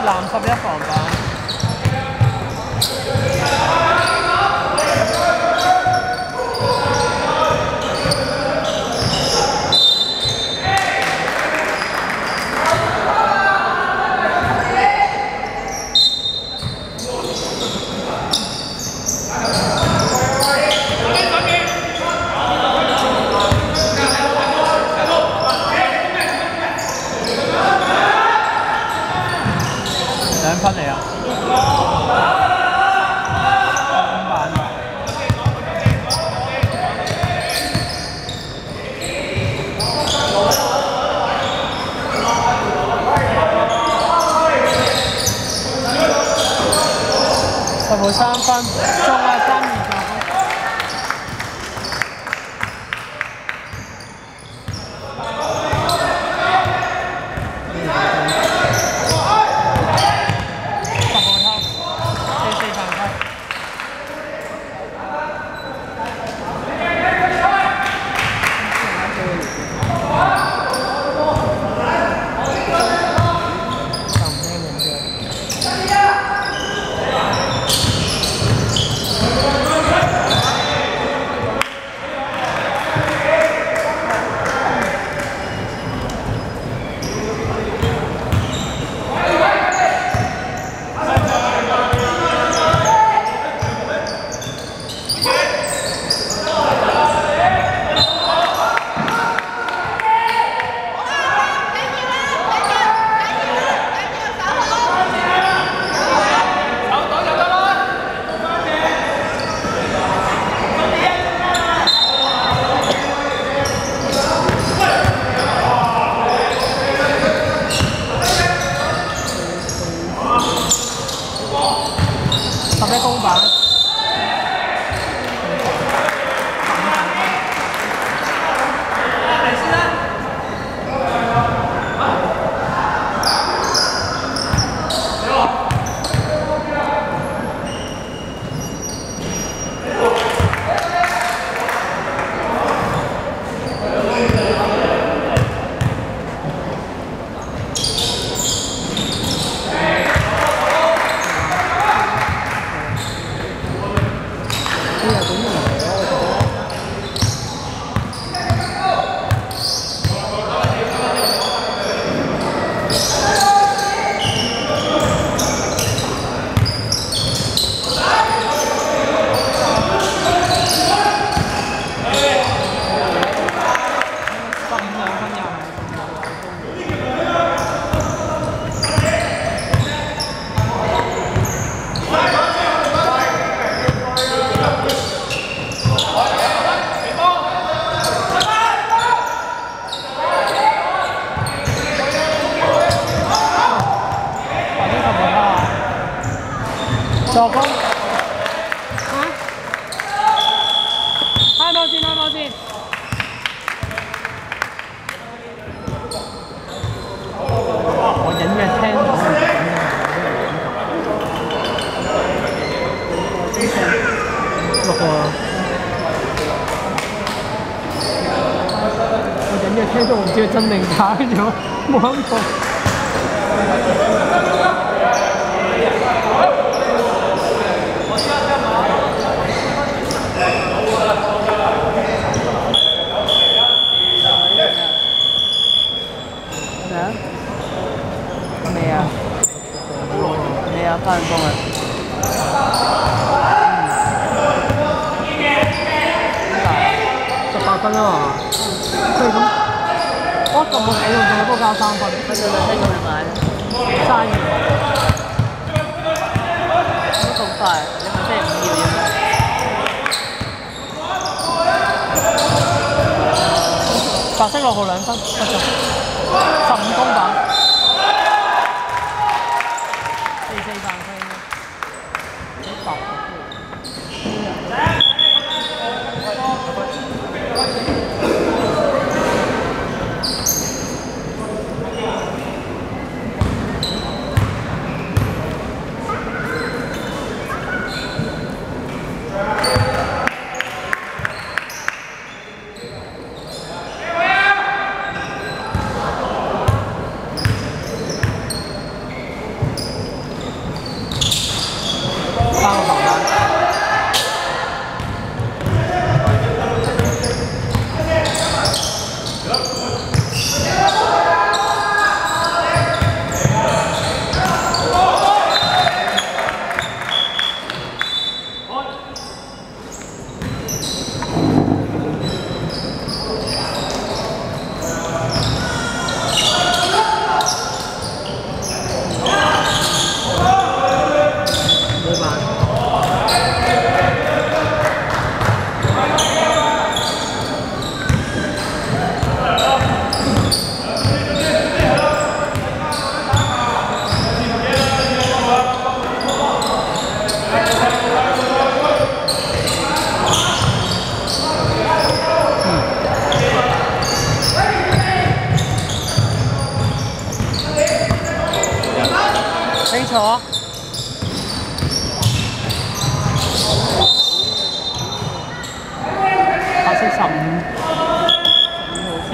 男11防吧。2分嚟啊！3分，中啊3-2。11公板。助攻。開幕先，開幕先。我隱約聽到6個。我隱約聽到，我唔知係真定假咗，冇諗過。翻工啊！18分啊！即係咁，我咁冇睇到仲有都交3分，跟住2聽佢買咧，生意都咁快，你咪星期5要嘅咩？白色6號2分，得咗15公板。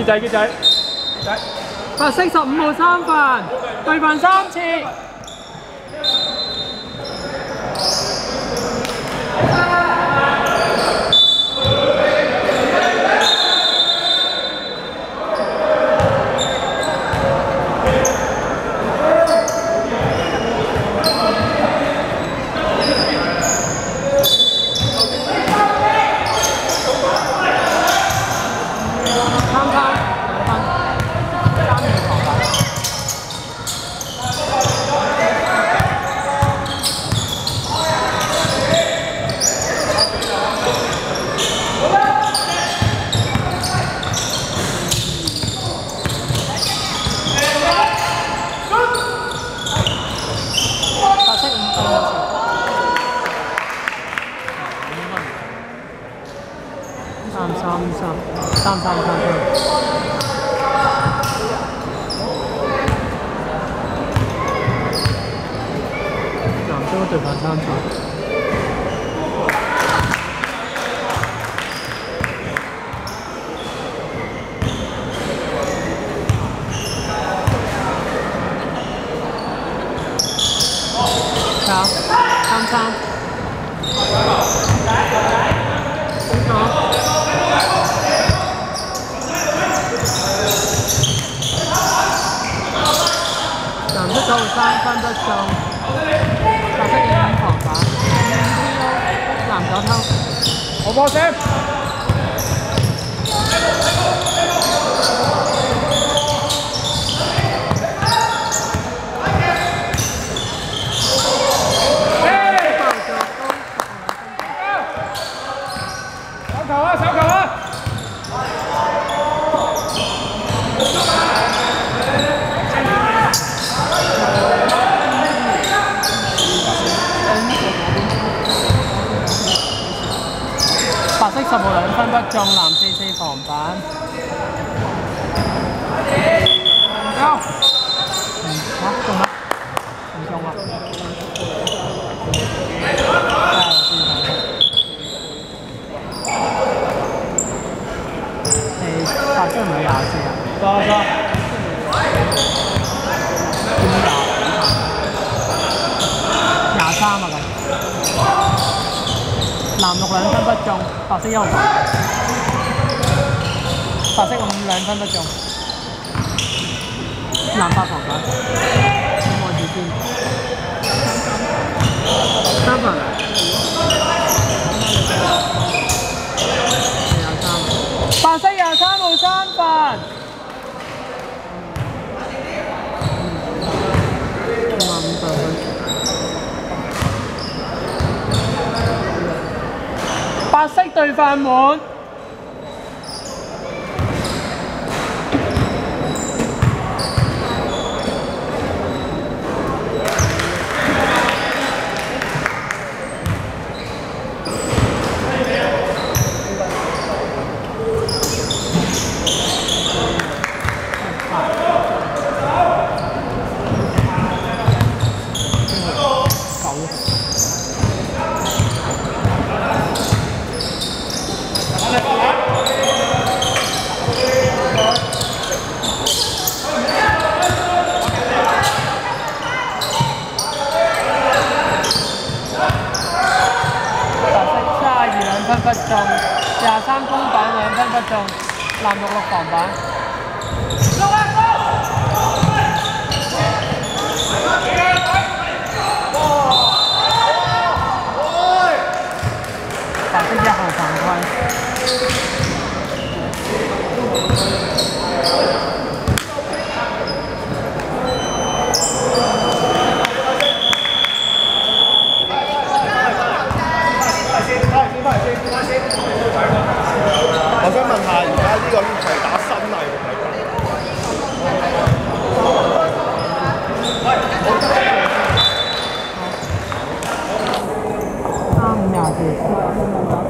仔。 白色15號3分，對分3次。3-3-3-3。藍色對反3次。3-3。藍色9號3分不中，白色25防反，藍左偷， 好波先。手球啊！白色10號2分不中，藍44防板。夠。中啦？唔中啦。白色唔係24啊？錯。23啊咁。藍6 2分不中，白色1號防，白色5 2分不中，藍8防板，望住先，3分，23，白色23號3分，55分。白色對飯滿，不中，23公板2分不中，藍66防板。白色1號犯規。 我想問下，而家呢個係打新例定係 3-5-24。